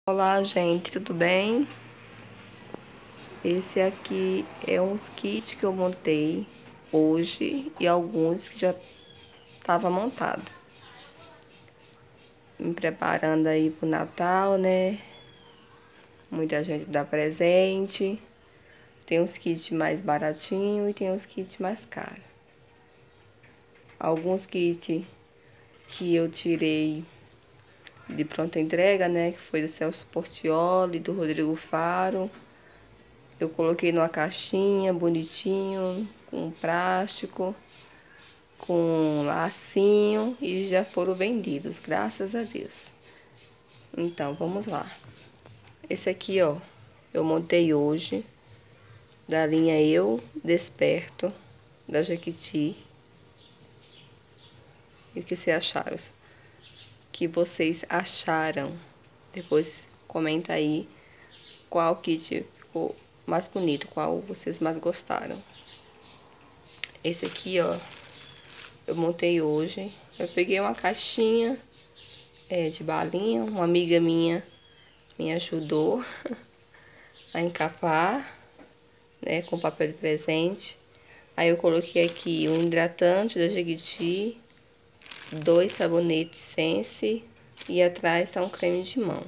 Olá, gente, tudo bem? Esse aqui é uns kits que eu montei hoje e alguns que já estava montado. Me preparando aí pro Natal, né? Muita gente dá presente. Tem uns kits mais baratinhos e tem uns kits mais caros. Alguns kits que eu tirei de pronta entrega, né? Que foi do Celso Portiolli, do Rodrigo Faro. Eu coloquei numa caixinha bonitinho, com plástico, com lacinho e já foram vendidos, graças a Deus. Então, vamos lá. Esse aqui, ó, eu montei hoje, da linha Eu Desperto, da Jequiti. E o que vocês acharam? O que vocês acharam? Depois comenta aí qual kit ficou mais bonito, qual vocês mais gostaram. Esse aqui, ó, eu montei hoje. Eu peguei uma caixinha de balinha. Uma amiga minha me ajudou a encapar, né, com papel de presente. Aí eu coloquei aqui um hidratante da Jequiti, 2 sabonetes Sense e atrás tá um creme de mão.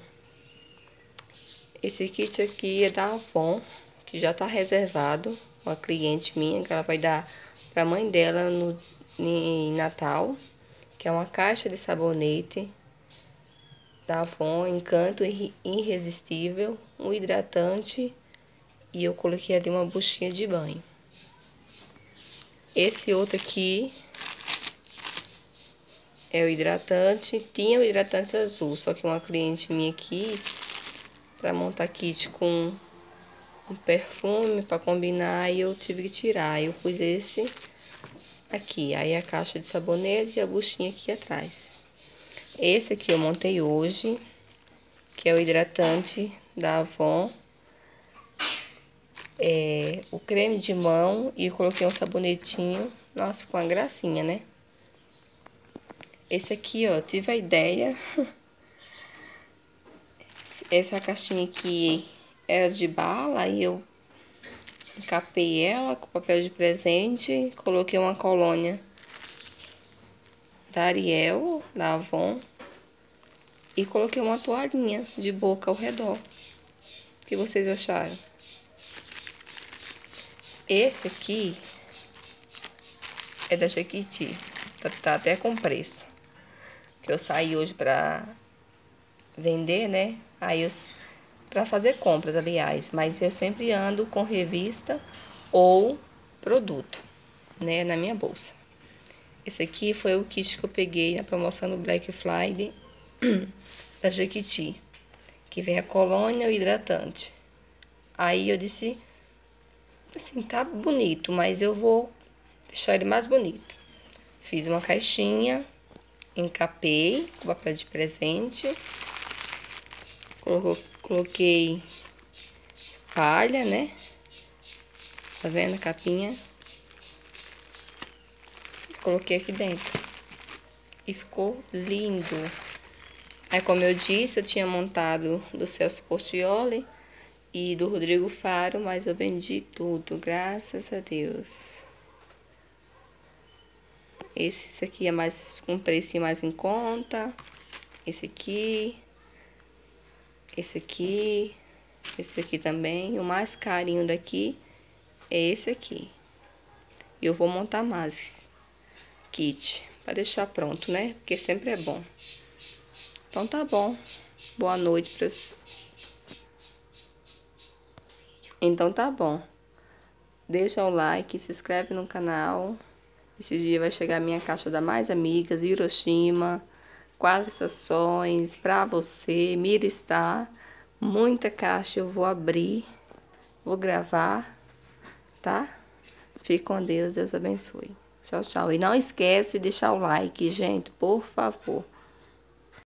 Esse kit aqui é da Avon, que já tá reservado. Uma cliente minha, que ela vai dar pra mãe dela em Natal, que é uma caixa de sabonete da Avon, Encanto Irresistível, um hidratante e eu coloquei ali uma buchinha de banho. Esse outro aqui é o hidratante, tinha o hidratante azul, só que uma cliente minha quis para montar kit com um perfume para combinar e eu tive que tirar. Eu pus esse aqui, aí a caixa de sabonete e a buchinha aqui atrás. Esse aqui eu montei hoje, que é o hidratante da Avon. O creme de mão e coloquei um sabonetinho. Nossa, com uma gracinha, né? Esse aqui, ó, tive a ideia. Essa caixinha aqui era de bala e eu encapei ela com papel de presente. Coloquei uma colônia da Ariel, da Avon. E coloquei uma toalhinha de boca ao redor. O que vocês acharam? Esse aqui é da Jequiti. Tá até com preço. Que eu saí hoje pra vender, né? Aí pra fazer compras, aliás. Mas eu sempre ando com revista ou produto, né? Na minha bolsa. Esse aqui foi o kit que eu peguei na promoção do Black Friday da Jequiti. Que vem a colônia e o hidratante. Aí eu disse, assim, tá bonito, mas eu vou deixar ele mais bonito. Fiz uma caixinha, encapei com papel de presente. Coloquei palha, né? Tá vendo a capinha? Coloquei aqui dentro. E ficou lindo. Aí, como eu disse, eu tinha montado do Celso Portiolli e do Rodrigo Faro, mas eu vendi tudo, graças a Deus. Esse aqui é mais um precinho mais em conta. Esse aqui. Esse aqui. Esse aqui também. O mais carinho daqui é esse aqui. E eu vou montar mais kit para deixar pronto, né? Porque sempre é bom. Então tá bom. Boa noite para vocês. Então tá bom. Deixa o like, se inscreve no canal. Esse dia vai chegar a minha caixa da Mais Amigas, Hiroshima, 4 estações, pra você, Miristar. Muita caixa eu vou abrir, vou gravar, tá? Fique com Deus, Deus abençoe. Tchau, tchau. E não esquece de deixar o like, gente, por favor.